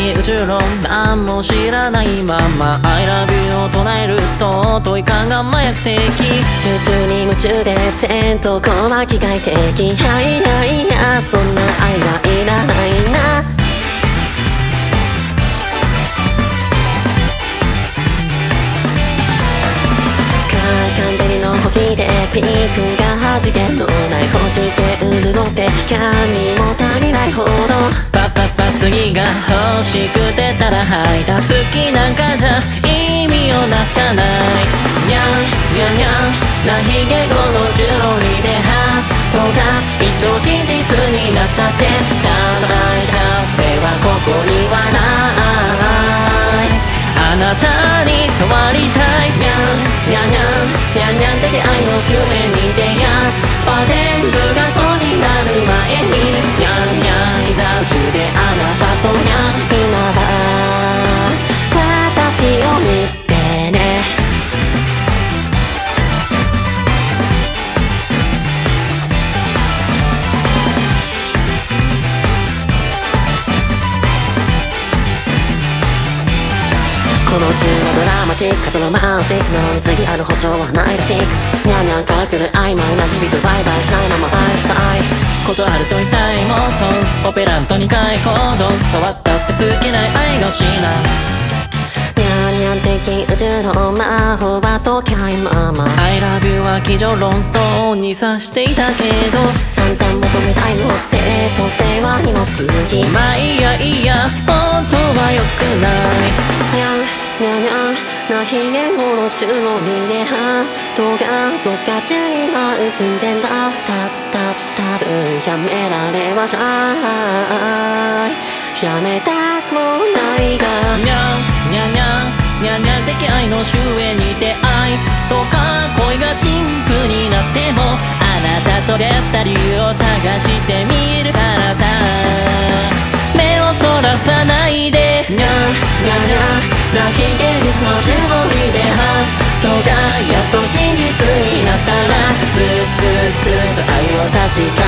宇宙論何も知らないまま I love you を唱えると問い感が麻薬的集中に夢中で全とこは機械的いやいやいやそんな愛はいらないなカンベリの星でピンクが弾けのない星で潤って髪も足りないほどパパパ次が欲しくてただ吐いた好きなんかじゃ意味をなさないにゃんにゃんにゃんなひげごのジュロリでハートが一生真実になったってちゃんと愛した性はここにはないあなたに変わりたいにゃんにゃんにゃんにゃんにゃん的愛の夢に出会う全部がそうになる前ににゃんにゃんいざ中であなたとにゃん今は私を見てねこの中のドラマチックとロマンティックの次ある保証はないらしいにゃんにゃんから来る曖昧な日々とバイバイしないまま愛したいことあると痛い妄想オペラントに解放度触ったって好きない愛がしなにゃんにゃん的宇宙の魔法は解けないまま I love you は机上論とに指していたけど散々求めたいの正当性は二の次まあいいやいいや本当は良くないにゃんにゃんにゃんなひげごの中のリでハートがどっか中には薄んでんだ多分やめられはしないやめたくもないがにゃんにゃんにゃんにゃんにゃん的愛の終焉に出会いとか恋が陳腐になってもあなたと出会った理由を探してみるからさ目をそらさないでにゃんにゃんにゃんなひげ水の中のリでハートがやっと真実になったらずっと愛を確か